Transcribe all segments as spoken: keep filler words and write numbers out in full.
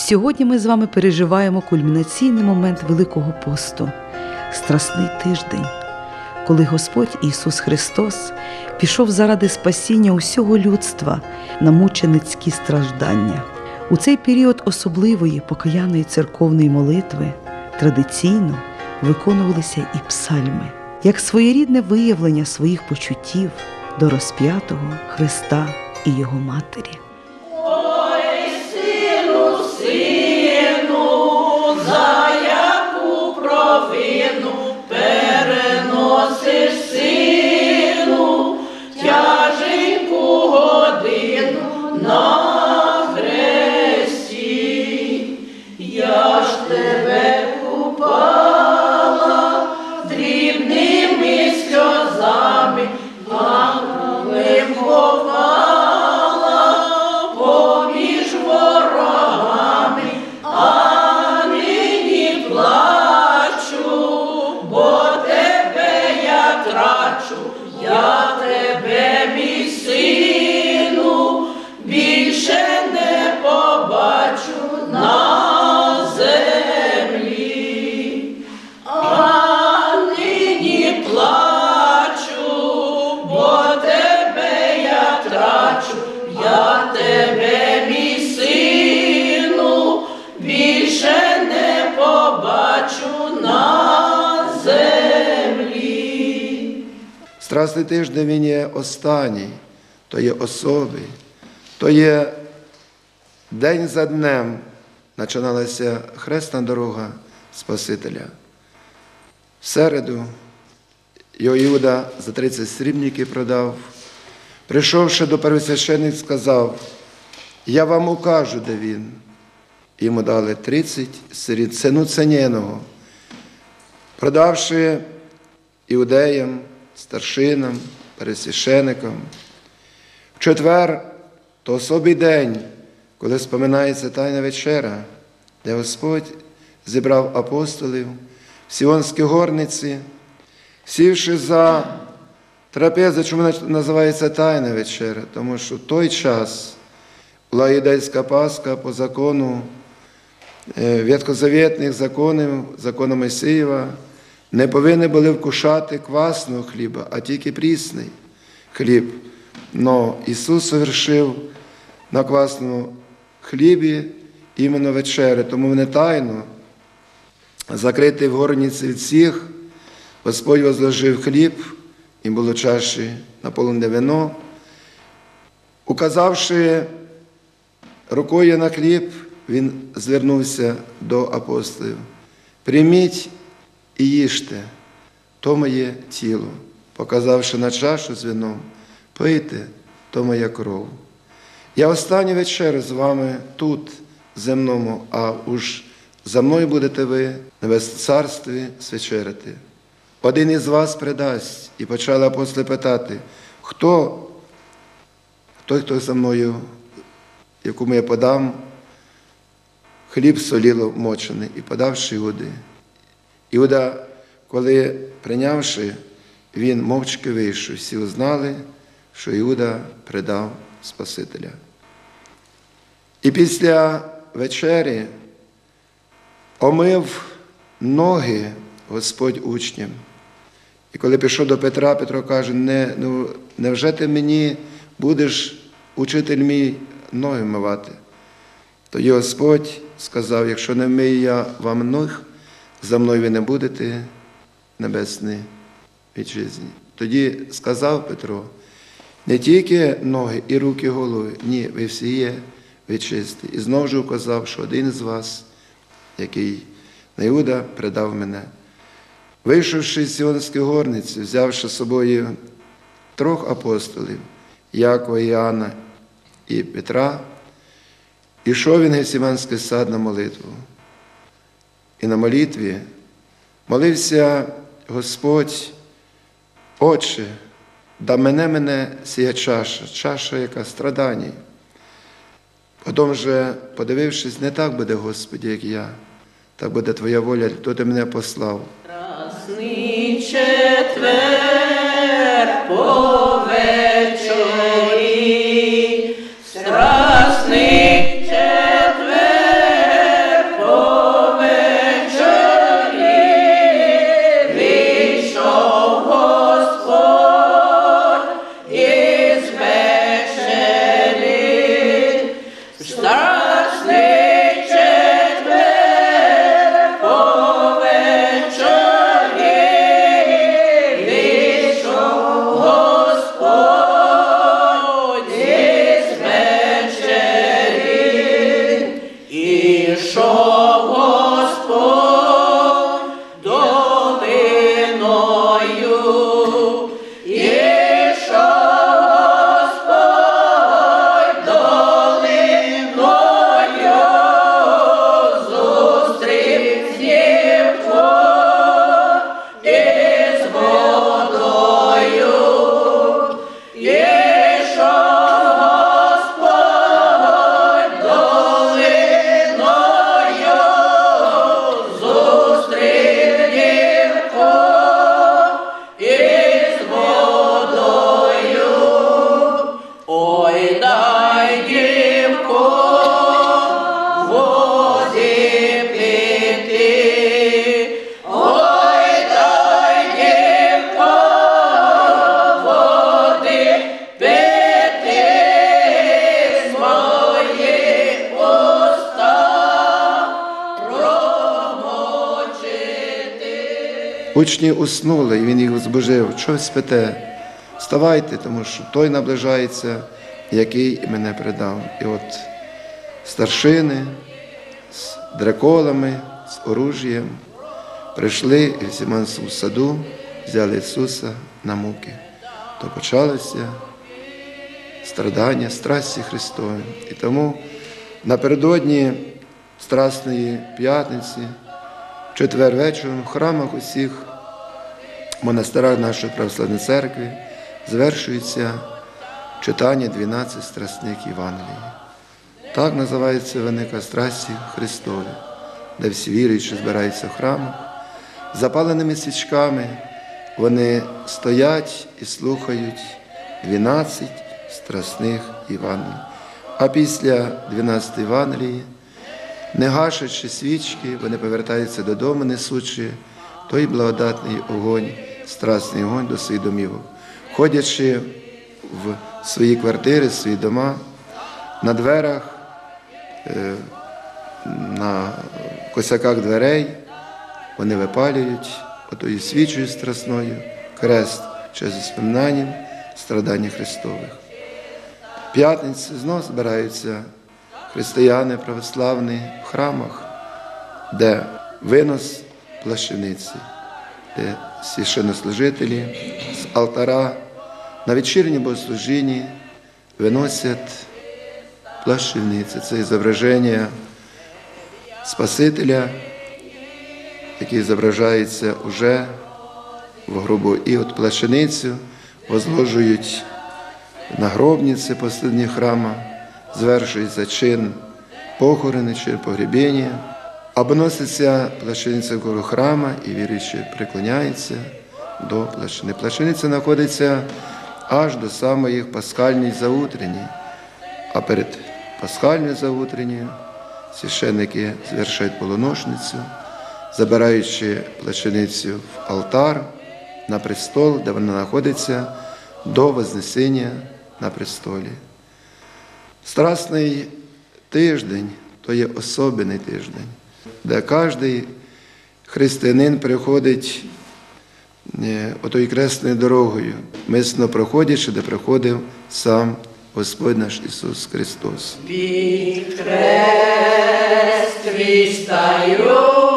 Сьогодні ми з вами переживаємо кульмінаційний момент Великого посту – Страсний тиждень, коли Господь Ісус Христос пішов заради спасіння усього людства на мученицькі страждання. У цей період особливої покаянної церковної молитви традиційно виконувалися і псальми, як своєрідне виявлення своїх почуттів до розп'ятого Христа і Його Матері. Ой, сину, сину, за яку провину переносиш, сину, тяженьку годину на хресті. Я ж тебе купала дрібними сльозами, ангелем ховала поміж ворогами, а нині плачу, бо тебе я трачу, я тебе, мій сину, більше не побачу на землі. А нині плачу, бо тебе я трачу, я тебе, мій сину, більше не побачу на землі. Страсний тиждень він є останній, то є особий, то є день за днем починалася хресна дорога Спасителя. В середу його Іуда за тридцять срібників продав. Прийшовши до первосвященника, сказав: «Я вам укажу, де він». Йому дали тридцять сріб, ціну ціненого. Продавши іудеям, старшинам, первосвященикам. В четвер, то особий день, коли споминається Тайна вечеря, де Господь зібрав апостолів в Сіонській горниці, сівши за трапезу. Чому називається Тайна вечеря? Тому що в той час була юдейська Пасха по закону ветхозавітних законів, закону Мойсеєва, не повинні були вкушати квасного хліба, а тільки прісний хліб. Но Ісус совершив на квасному хлібі іменно вечерю, тому вони тайно, закритий в горниці від всіх, Господь возложив хліб, і було чаші наповнене вино. Указавши рукою на хліб, він звернувся до апостолів: «Прийміть і їжте, то моє тіло». Показавши на чашу з вином: «Пийте, то моя кров». Я останню вечерю з вами тут, земному, а уж за мною будете ви в небесному царстві свячерити. Один із вас предасть. І почали апостоли питати: хто? Той, хто за мною, якому я подам хліб соліло мочений, і подавши Іуди. Іуда, коли прийнявши, він мовчки вийшов. Всі узнали, що Іуда предав Спасителя. І після вечері омив ноги Господь учням. І коли пішов до Петра, Петро каже: Не, ну, невже ти мені будеш, учитель мій, ноги вмивати? Тоді Господь сказав: якщо не вмию я вам ніг, за мною ви не будете в небесній вітчизні. Тоді сказав Петро: не тільки ноги і руки, і голови, ні, ви всі є вітчисті. І знову ж указав, що один з вас, який на Іуда, предав мене. Вийшовши з Сіонської горниці, взявши з собою трьох апостолів, Якова, Іоанна і Петра, ішов він в Гефсиманський сад на молитву. І на молитві молився Господь: «Отче, да мене мене сія чаша, чаша, яка страдання». Потім же, подивившись: не так буде, Господи, як я, так буде Твоя воля, хто Ти мене послав. Страсний четвер по вечорі, страсний четвер Учні уснули, і він їх збудив. Чого спите? Вставайте, тому що той наближається, який мене предав. І от старшини з драколами, з оружієм прийшли і в Сімонському саду взяли Ісуса на муки. То почалося страдання, страсті Христові. І тому напередодні Страсної п'ятниці, в четвер вечором, в храмах усіх, в монастирах нашої православної церкви звершується читання дванадцяти страсних Євангелій. Так називається виника страсті Христові, де всі віруючі збираються в храмах. Запаленими свічками вони стоять і слухають дванадцять страсних Євангелій. А після дванадцятої Євангелії, не гашачи свічки, вони повертаються додому, несучи той благодатний огонь, страсний огонь до своїх домівок. Ходячи в свої квартири, свої дома, на дверях, на косяках дверей вони випалюють отою свічою страсною крест через споминанням страдання Христових. В п'ятницю знов збираються християни православні в храмах, де винос плащаниці, де священнослужителі з алтара на вечірнє богослужінні виносять плащаниці. Це зображення Спасителя, який зображається уже в гробу. І от плащаницю возложують на гробниці посередині храма, звершується чин похорони, чин погребіння, обноситься плащаниця вколо храма, і віруючі приклоняються до плащани. Плащаниця знаходиться аж до самої пасхальної заутрені, а перед пасхальною заутренню священники звершають полуношницю, забираючи плащаницю в алтар, на престол, де вона знаходиться до Вознесення на престолі. Страсний тиждень – то є особливий тиждень, де кожен християнин приходить отою кресною дорогою, мисно проходячи, де проходив сам Господь наш Ісус Христос. Під хрест твій стаю,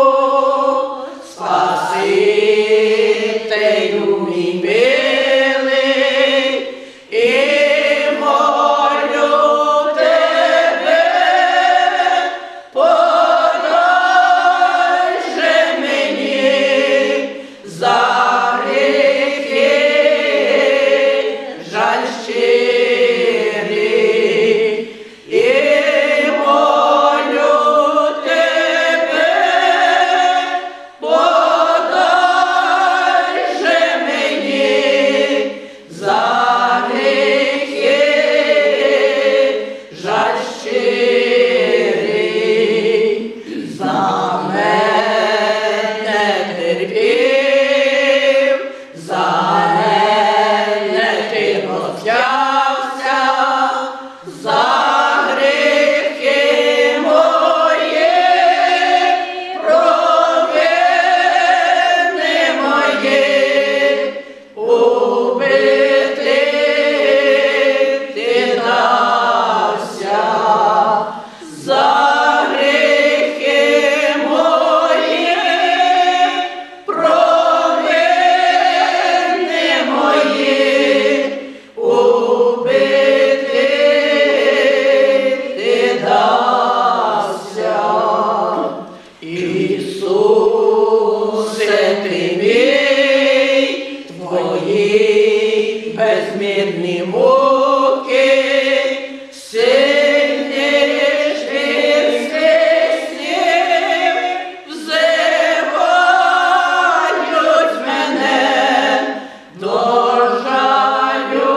Спасителю мій милий, і молю тебе, подай же мені за гріхи, жаль щирий, і молю тебе, подай же мені за гріхи, жаль щирий, за мене терпів, за мене ти розп'явся, за гріхи мої, провини мої, убити ти дався, за гріхи мої, провини мої, убити ти дався. Ісусе, ти мій, твої безмірні муки, сильніш від стиснів, взивають мене до жалю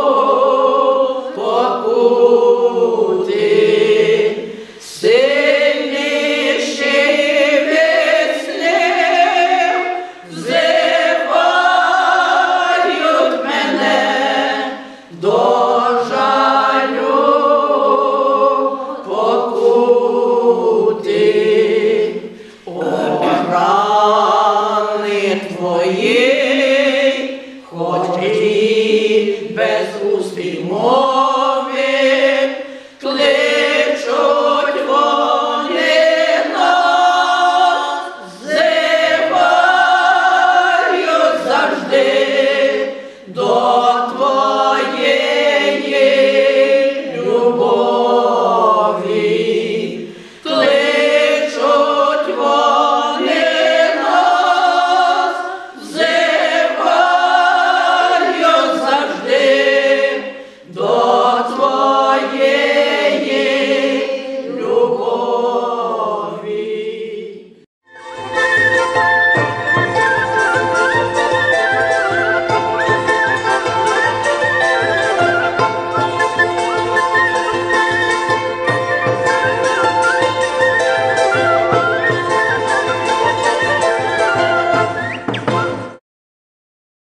покути, сильніші від снів, взивають мене до Твої